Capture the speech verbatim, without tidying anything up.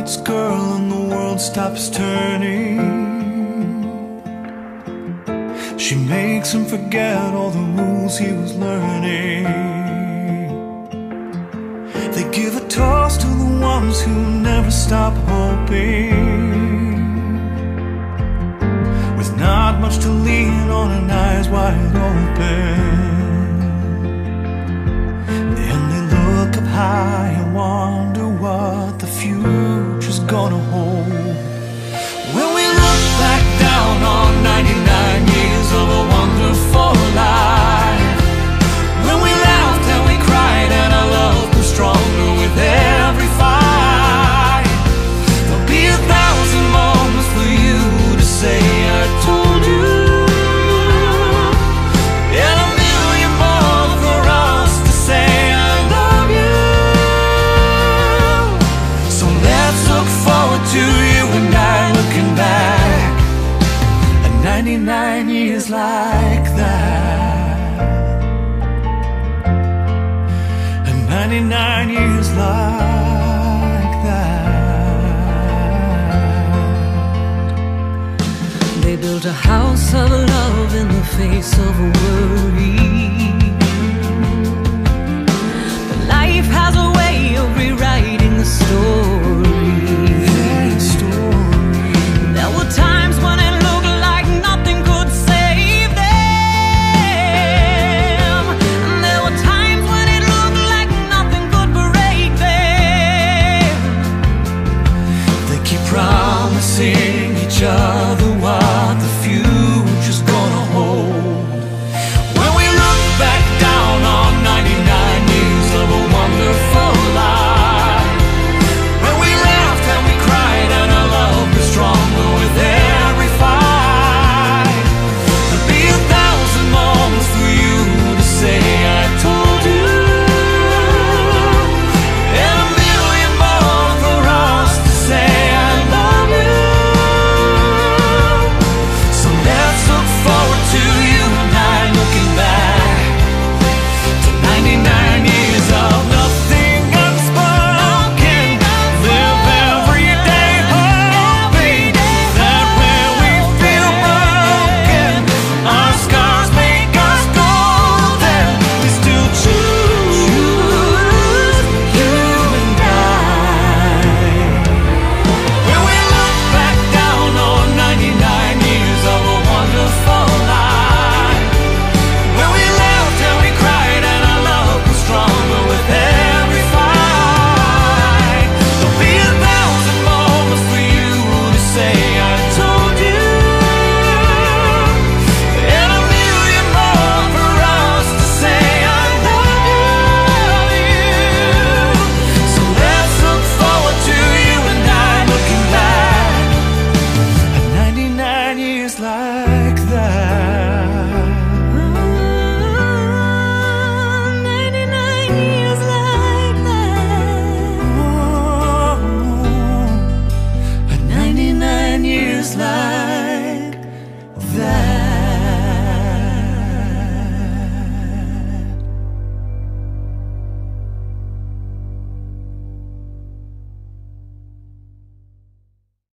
meets girl and the world stops turning. She makes him forget all the rules he was learning. They give a toast to the ones who never stop hoping, with not much to lean on and eyes wide open. And they look up high and wonder what the future's gonna hold. When we look back down on ninety-nine years of a wonderful life, when we laughed and we cried and our love grew stronger with every fight, there'll be a thousand moments for you to say I told you, and a million more for us to say I love you. So let's look forward to you and I looking back at ninety-nine years like that, and ninety-nine years like that. They built a house of love in the face of worry, but life has a way of rewriting the story. That story. There were times when it looked like nothing could save them, and there were times when it looked like nothing could break them. They keep promising each other